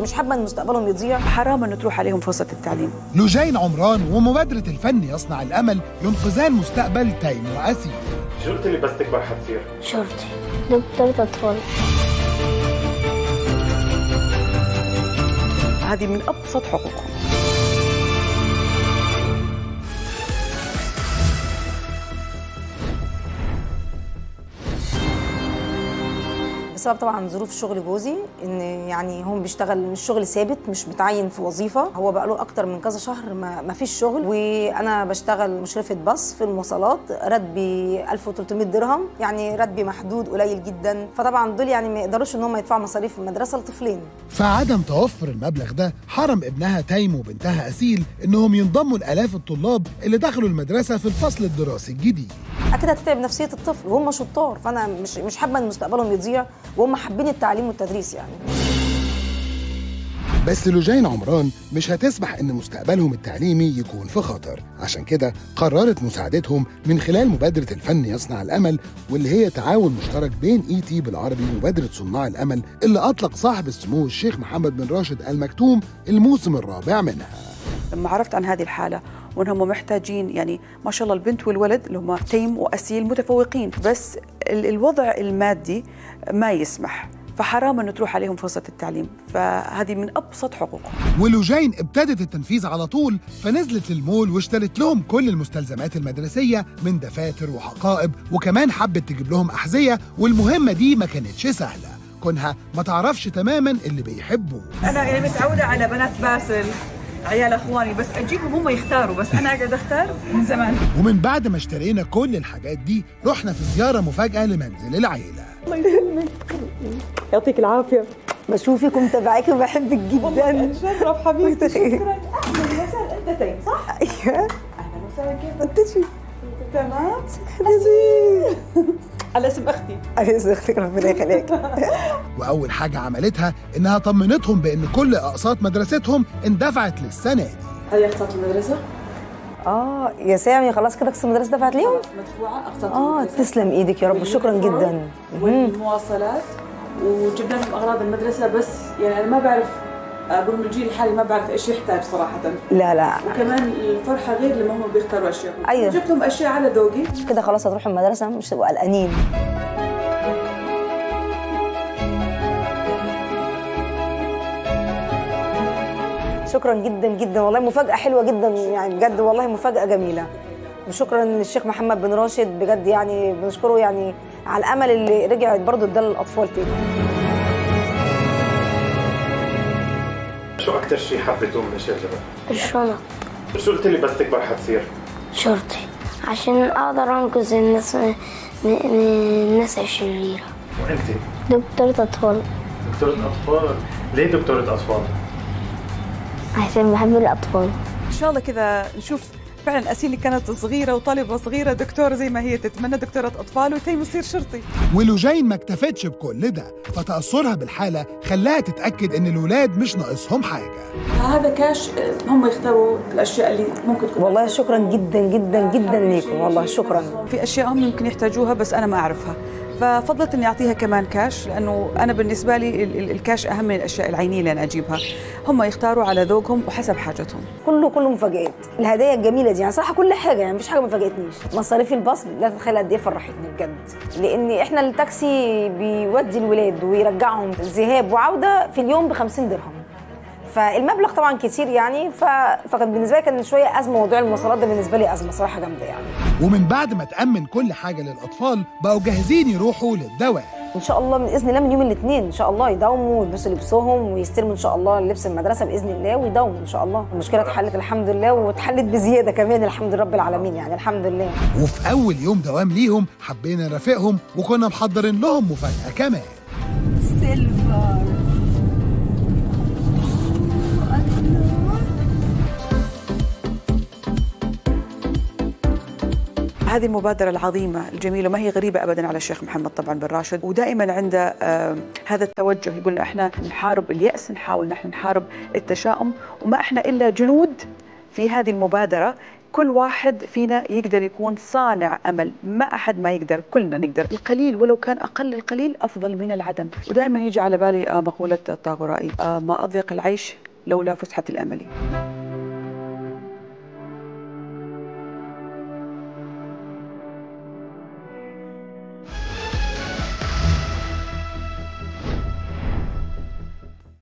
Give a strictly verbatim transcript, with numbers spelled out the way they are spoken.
مش حابه ان مستقبلهم يضيع. حرام انه تروح عليهم فرصه التعليم. لجين عمران ومبادره الفن يصنع الامل ينقذان مستقبل تيم واسيل. شو قلت لي بس تكبر حتصير؟ شرطي، دكتورة اطفال. هذه من ابسط حقوقهم. بسبب طبعا ظروف شغل جوزي، ان يعني هو بيشتغل مش شغل ثابت، مش متعين في وظيفه، هو بقى له اكتر من كذا شهر ما, ما فيش شغل، وانا بشتغل مشرفه باص في المواصلات، راتبي ألف وثلاثمائة درهم، يعني راتبي محدود قليل جدا، فطبعا دول يعني ما يقدروش ان هم يدفعوا مصاريف المدرسه لطفلين. فعدم توفر المبلغ ده حرم ابنها تيم وبنتها اسيل انهم ينضموا لالاف الطلاب اللي دخلوا المدرسه في الفصل الدراسي الجديد. اكيد هتتعب نفسيه الطفل وهم شطار، فانا مش مش حابه ان مستقبلهم يضيع، وهم حابين التعليم والتدريس يعني. بس لجين عمران مش هتسمح ان مستقبلهم التعليمي يكون في خطر، عشان كده قررت مساعدتهم من خلال مبادرة الفن يصنع الأمل، واللي هي تعاون مشترك بين اي تي بالعربي ومبادرة صناع الأمل اللي أطلق صاحب السمو الشيخ محمد بن راشد آل مكتوم الموسم الرابع منها. لما عرفت عن هذه الحالة وانهم محتاجين، يعني ما شاء الله البنت والولد اللي هم تيم واسيل متفوقين، بس الوضع المادي ما يسمح، فحرام انه تروح عليهم فرصه التعليم، فهذه من ابسط حقوقهم. ولجين ابتدت التنفيذ على طول، فنزلت للمول واشترت لهم كل المستلزمات المدرسيه من دفاتر وحقائب، وكمان حبت تجيب لهم احذيه، والمهمه دي ما كانتش سهله، كونها ما تعرفش تماما اللي بيحبوه. انا يعني متعوده على بنات باسل، عيال اخواني، بس اجيبهم هم يختاروا، بس انا اقعد اختار من زمان. ومن بعد ما اشترينا كل الحاجات دي رحنا في زياره مفاجاه لمنزل العيله. الله يسلمك، يعطيك العافيه. بشوفك ومتابعاكي وبحبك جدا. اتشرف حبيبتي. شكرا. اهلا وسهلا. انت تيم صح؟ ايوه. اهلا وسهلا. كيفك؟ انت شو؟ تمام. أسيل. على اسم اختي. على اسم اختك، ربنا يخليك. واول حاجه عملتها انها طمنتهم بان كل اقساط مدرستهم اندفعت للسنه دي. هذه اقساط المدرسه؟ اه يا سامي، خلاص كده اقساط المدرسه دفعت ليهم؟ مدفوعه اقساط اه المدرسه. تسلم ايدك يا رب، شكرا جدا. والمواصلات، وجبنا لهم اغراض المدرسه، بس يعني انا ما بعرف اقول من الجيل الحالي ما بعرف ايش يحتاج صراحه. لا لا، وكمان الفرحه غير لما هم بيختاروا اشياء. ايوه جبت لهم اشياء على ذوقي كده، خلاص هتروحوا المدرسه مش تبقوا قلقانين. شكرا جدا جدا، والله مفاجاه حلوه جدا يعني، بجد والله مفاجاه جميله. وشكرا للشيخ محمد بن راشد، بجد يعني بنشكره يعني على الامل اللي رجع برضه اداه للاطفال تاني. شو أكتر شيء حبيتوه من الشجرة؟ الشنط. شو قلت لي بس تكبر حتصير؟ شرطي، عشان اقدر انقذ الناس من الناس الشريرة. وأنت؟ دكتورة اطفال. دكتورة أطفال؟ ليه دكتورة أطفال؟ عشان بحب الاطفال. ان شاء الله كذا نشوف فعلا اسيل اللي كانت صغيره وطالبه صغيره دكتوره زي ما هي تتمنى، دكتوره اطفال، وتيم يصير شرطي. ولجين ما اكتفتش بكل ده، فتاثرها بالحاله خلاها تتاكد ان الولاد مش ناقصهم حاجه. هذا كاش هم يختاروا الاشياء اللي ممكن تكون. والله شكرا جدا جدا جدا ليكم، والله شكرا. في اشياء هم يمكن يحتاجوها بس انا ما اعرفها، ففضلت اني اعطيها كمان كاش، لانه انا بالنسبه لي الكاش اهم من الاشياء العينيه اللي انا اجيبها. هم يختاروا على ذوقهم وحسب حاجتهم. كله كله مفاجآت، الهدايا الجميله دي يعني صراحه كل حاجه، يعني مفيش حاجه ما فاجئتنيش. مصاريف الباص لا تتخيل قد ايه فرحتني بجد، لان احنا التاكسي بيودي الولاد ويرجعهم ذهاب وعوده في اليوم ب خمسين درهم، فالمبلغ طبعا كتير يعني، ف... فكان بالنسبه لي كان شويه ازمه، موضوع المواصلات ده بالنسبه لي ازمه صراحه جامده يعني. ومن بعد ما تامن كل حاجه للاطفال بقوا جاهزين يروحوا للدوام. ان شاء الله باذن الله من يوم الاثنين ان شاء الله يداوموا ويلبسوا لبسهم ويستلموا ان شاء الله لبس المدرسه باذن الله ويداوموا ان شاء الله. المشكله اتحلت الحمد لله، واتحلت بزياده كمان الحمد لله رب العالمين يعني الحمد لله. وفي اول يوم دوام ليهم حبينا نرافقهم وكنا محضرين لهم مفاجاه كمان. سيلفر هذه المبادرة العظيمة الجميلة ما هي غريبة أبداً على الشيخ محمد طبعاً بن راشد، ودائماً عنده آه هذا التوجه، يقول احنا نحارب اليأس، نحاول نحن نحارب التشاؤم، وما احنا إلا جنود في هذه المبادرة كل واحد فينا يقدر يكون صانع أمل، ما أحد ما يقدر، كلنا نقدر. القليل ولو كان أقل القليل أفضل من العدم. ودائما يجي على بالي مقولة الطاغورائي: ما أضيق العيش لولا فسحة الأمل.